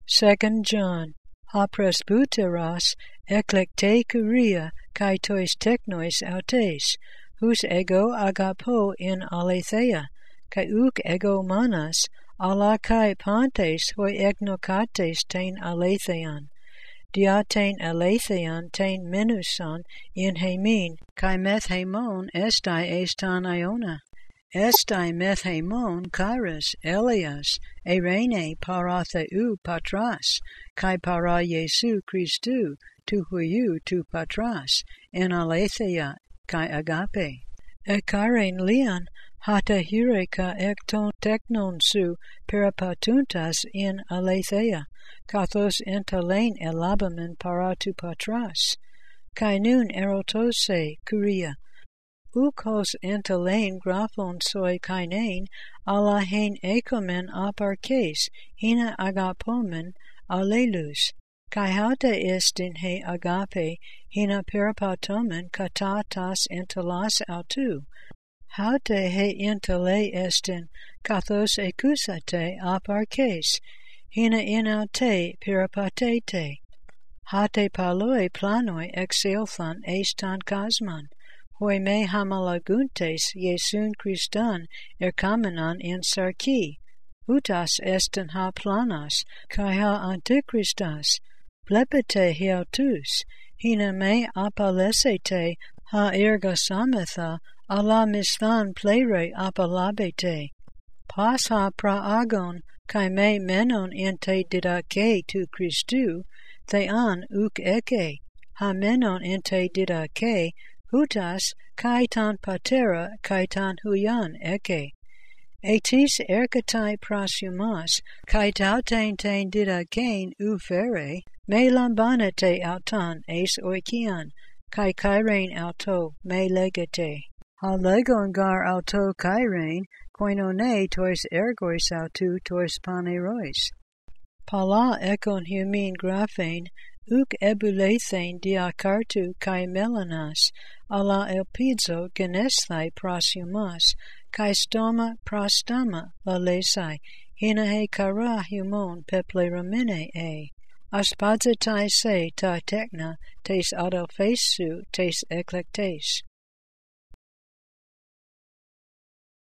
2 John, ha presbyteros eklekte kuria kai tois technois autes, hus ego agapo in aletheia, kai uk ego manas, ala kai pantes hoi egnokates tein aletheian. Dia tein aletheian tein menusan in hemin, kai methemon estai estan iona. Estai methemon charis Elias, erene paratheu patras, kai para Jesu Christu, tu huiu tu patras, en aletheia kai agape. Ekaren lian, hata hureka ekton teknon su peripatuntas in aletheia, kathos entalein elabamen para tu patras, kai nun erotose kuria. Ukos entalein graphon soi kainein, ala hein ekomen aparkes, hina agapomen alelus, kai hauta estin he agape, hina peripatomen kata tas entalas autu, hauta he entale estin, kathos ekusate aparkes, hina inaute peripatete, hate paloi planoi exelthan estan kasman, hoi me hamalaguntes Iesun Christan erkamenan in sarki, utas esten ha planas, kai ha antichristas, plepete hiautus, hina me apalesete ha ergasametha, ala misthan plere apalabete, pas ha praagon, kai me menon ente didake tu Christu, thean uk eke, ha menon ente didake, hutas kaitan patera kaitan huyan eke. Etis erkatai prasumas kaitauten ten didakain ufere, me lambanete autan es oikian, kai kairein auto me legate. Ha legon gar auto kairein, koinone tois ergois autu tois panerois. Pala ekon humin graphein, uk ebulethen diakartu kai melanas, ala elpidzo genesthai prasumas, kai stoma prastama lalesai, hina he kara humon pepleramine e. Aspadzetai se ta tekna tes adelphesu tes eklektes.